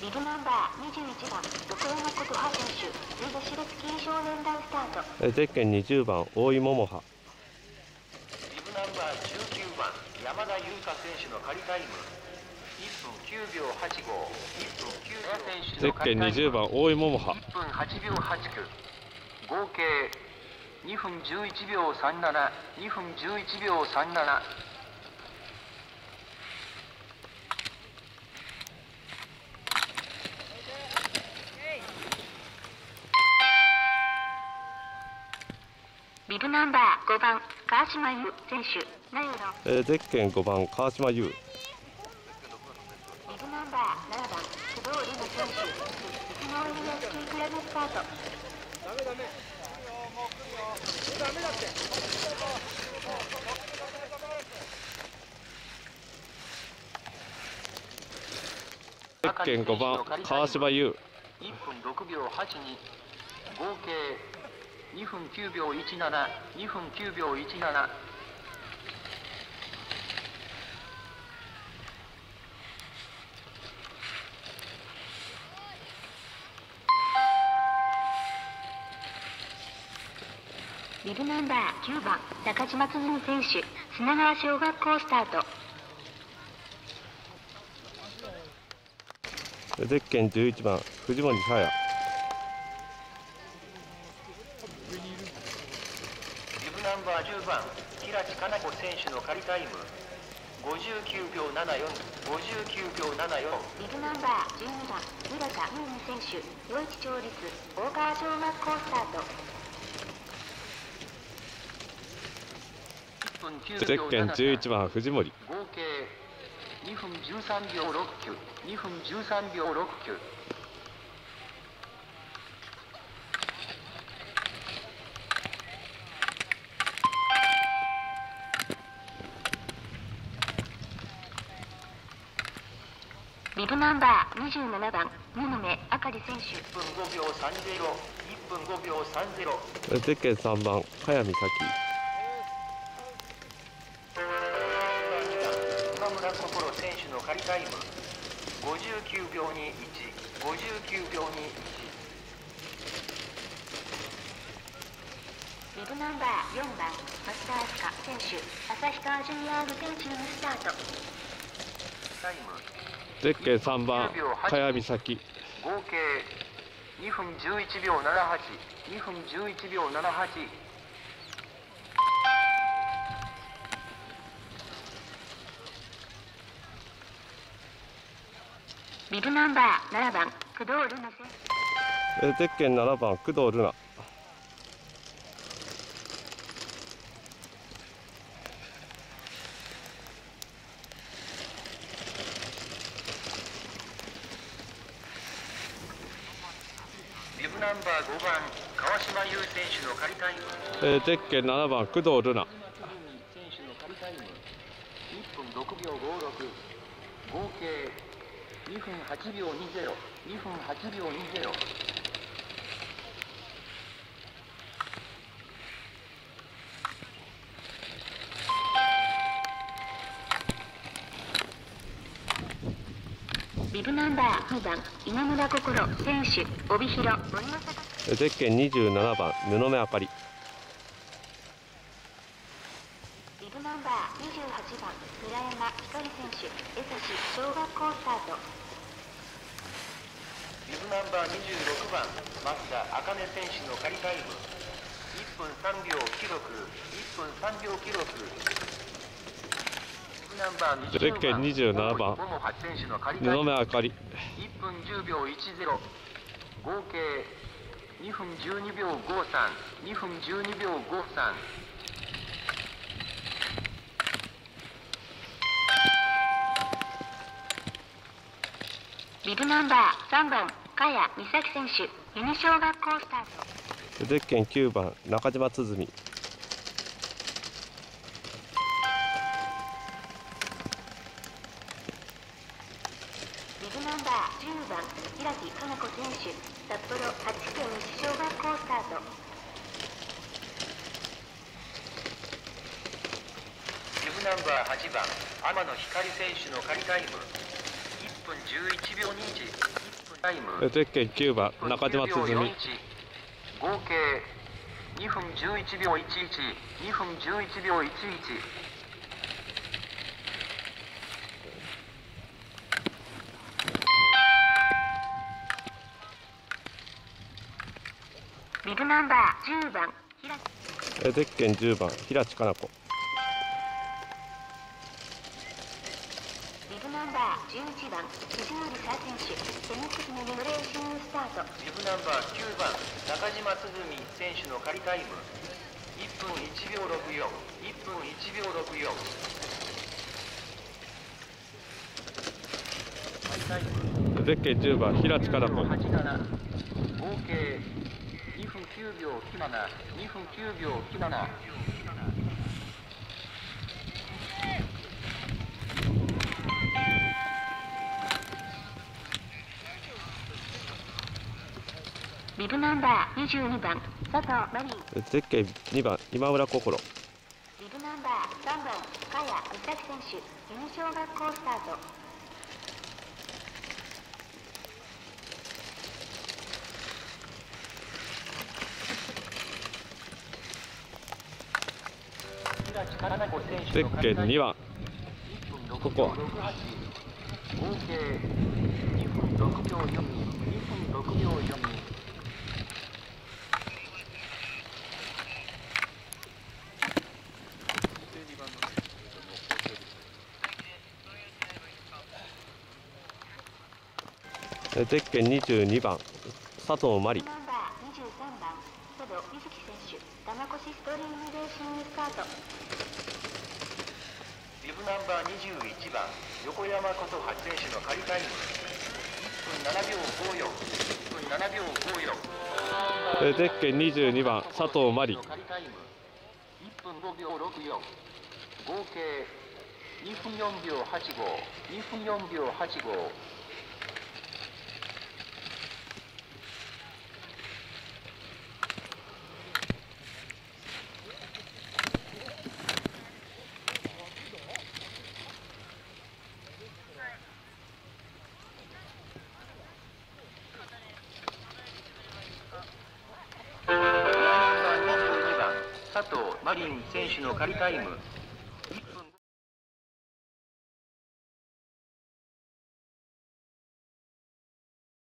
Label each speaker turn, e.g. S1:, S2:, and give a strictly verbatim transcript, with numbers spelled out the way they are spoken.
S1: ビブナンバーにじゅういちばん横山琴葉選手、水戸市立金少年団スタート。
S2: ゼッケンにじゅうばん大井桃葉。
S3: ビブナンバーじゅうきゅうばん山田優香選手の仮タイムいっぷんきゅうびょうはちご。いっぷんきゅうびょう選手
S2: ゼッケンにじゅうばん大井桃葉。
S3: いっぷんはちびょうはちきゅう。合計にふんじゅういちびょうさんなな。にふんじゅういちびょうさんなな。
S1: ビブナンバーごばん川島優選手、ナユロ。
S2: えー、ゼッケンごばん川島優。
S1: ビブナンバーななばん工藤里奈選手、内野イニアスキークラブスタート。
S4: ダメダメ。もう来るよ。ダメだって。
S2: ゼッケンごばん川島優。
S3: いっぷんろくびょうはちに。合計にふんきゅうびょういちなな。にふんきゅうびょういちなな。
S1: ビブナンバーきゅうばん中島つづみ選手、砂川小学校スタート。
S2: ゼッケンじゅういちばん藤森沙耶。
S3: ビブナンバーじゅうばん平地加奈子選手の仮タイムごじゅうきゅうびょうななよん。ごじゅうきゅうびょうななよん。
S1: ビブナンバーじゅうにばん浦田美美選手、余市町立大川小学校スタート。
S2: ゼッケンじゅういちばん藤森。
S3: 合計にふんじゅうさんびょうろっきゅう。にふんじゅうさんびょうろっきゅう。
S1: ビブナンバーにじゅうななばん布目あかり選手。
S3: いっぷんごびょうさんじゅう。いっぷんごびょうさんじゅう。
S2: ゼッケンさんばん茅美咲。
S3: 今村心選手の仮タイムごじゅうきゅうびょうにいち。ごじゅうきゅうびょうにいち。
S1: ビブナンバーよんばん松田明日香選手、旭川ジュニアグ天中スタート。
S3: タイム
S2: ゼッケンさんばん茅美咲。
S3: 合計にふんじゅういちびょうななはち。にふんじゅういちびょうななはち。
S1: ビブナンバーななばん工藤瑠奈選手。
S2: えー、ゼッケンななばん工藤瑠奈。
S3: ビブナンバーごばん川島優選手の仮タイム
S2: えー、ゼッケンななばん工藤瑠奈。
S3: 選手の仮タイムいっぷんろくびょうごろく。合計にふんはちびょうにじゅう。にふんはちびょうにじゅう。
S1: ビブナンバーにばん稲村心選手、帯広森正和。
S2: ゼッケンにじゅうななばん布目あかり。
S1: ビブナンバーにじゅうはちばん村山光選手、江差小学校スタート。
S3: ビブナンバーにじゅうろくばん増田茜選手の仮タイムいっぷんさんびょう記録。いっぷんさんびょう記録。ビブナンバー
S2: ゼッケンにじゅうななばん
S3: 桃八選手の仮タイ
S2: 布
S3: ム
S2: 目あかり。
S3: いっぷんじゅうびょういちじゅう。合計にふんじゅうにびょうごさん。にふんじゅうにびょうごさん。
S1: ビブナンバーさんばん茅美咲選手、由根小学校スタート。
S2: ゼッケンきゅうばん中島つづみ。
S1: ビブナンバーじゅうばん平木加奈子選手、札幌八区西小学校スタート。
S3: ビブナンバーはちばん天野光選手の仮タイムいっぷんじゅういちびょうにじゅういち。 タイム
S2: ゼッケンきゅうばん中島つづみ。
S3: 合計にふんじゅういちびょういちいち、にふんじゅういちびょういちいち。
S1: ビブナンバーじゅうばん平
S2: ゼッケンじゅうばん平地かな子。
S1: ビブナンバーじゅういちばん藤森沙選手、エムエックスのメモレーシングスタート。
S3: ビブナンバーきゅうばん中島つづみ選手の仮タイムいっぷんいちびょうろくよん、いっぷんいちびょうろくよん。仮タイム
S2: ゼッケンじゅうばん平地かな子。
S3: はちなな、合計にふんきゅうびょうきなな、にふんきゅうびょうきなな。
S1: ビブナンバーにじゅうにばん佐藤マリン。
S2: ゼッケンにばん今村心。
S1: ビブナンバーさんばん深谷美咲選手、N小学校スタート。
S2: ゼッケンにばんここは
S3: 合計にふんろくびょうよん、にふんろくびょうよん。
S2: ゼッケンにじゅうにばん佐藤真理。
S1: ナンバーにじゅうさんばん佐渡美月選手、玉越ストリームレーシングスタート。
S3: ビブナンバーにじゅういちばん横山琴葉選手の仮タイムいっぷんななびょうごよん、いっぷんななびょうごよん。
S2: ゼッケンにじゅうにばん佐藤真理。
S3: 仮タイムいっぷんごびょうろくよん、合計にふんよんびょうはちご、にふんよんびょうはちご。佐藤マリン選手の仮タイム